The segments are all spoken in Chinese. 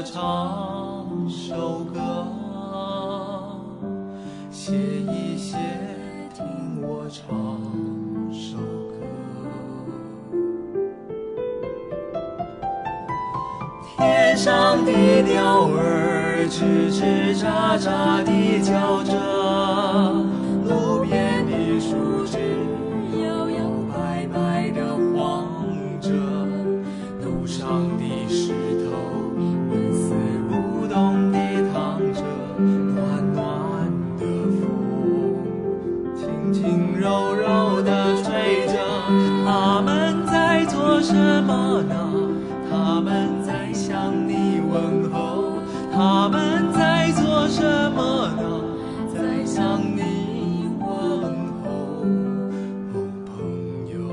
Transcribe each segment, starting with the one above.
我唱首歌，歇一歇，听我唱首歌。天上的鸟儿吱吱喳喳地叫着，路边的树枝摇摇摆摆地晃着，路上的石头纹丝不动地躺着，暖暖的风轻轻柔柔地吹着。他们在做什么呢？他们在向你问候。他们在做什么呢？在向你问候。朋友，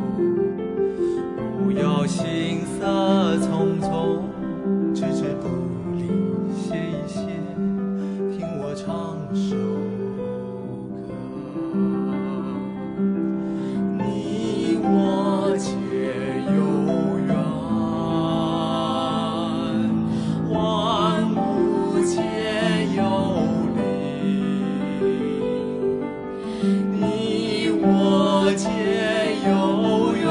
不要行色匆匆，置之不理，歇一歇，听我唱首歌。你我皆有缘，万物皆有灵。你我皆有缘，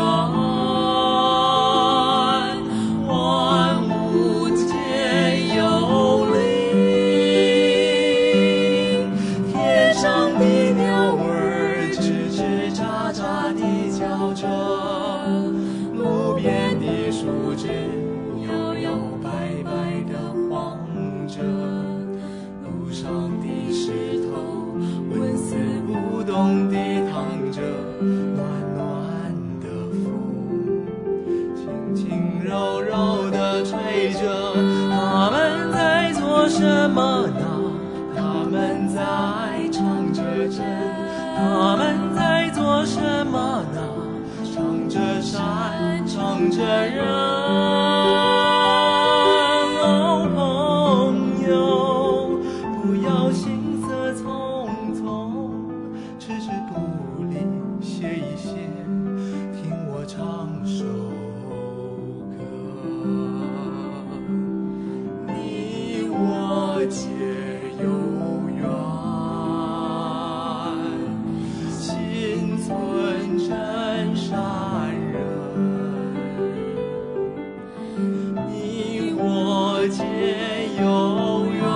万物皆有灵。天上的鸟儿吱吱喳喳地叫着，路边的树枝摇摇摆摆地晃着，路上的石头纹丝不动地躺着，暖暖的风轻轻柔柔地吹着。他们在做什么呢？他们在唱着真。他们在做什么呢？唱着山，唱着人。朋友，不要行色匆匆，置之不理，歇一歇，听我唱首歌。你我皆有缘，心存真善人。你我皆有缘，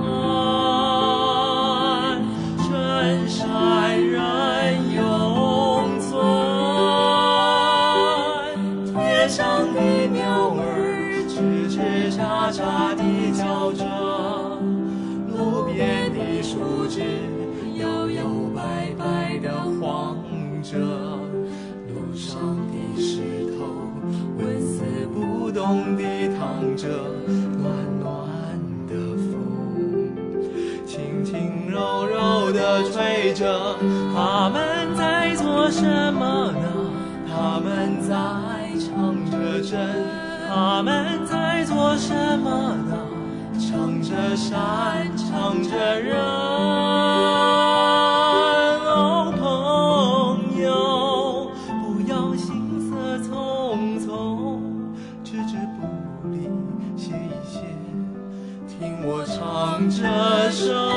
真善人永存。天上的鸟儿吱吱喳喳地叫着，路边的树枝摇摇摆摆地晃着，路上的石头纹丝不动地躺着，暖暖的风轻轻柔柔地吹着。他们在做什么呢？他们在唱着真。他们在做什么呢？唱着山，唱着人。朋友，不要行色匆匆，置之不理，歇一歇，听我唱这首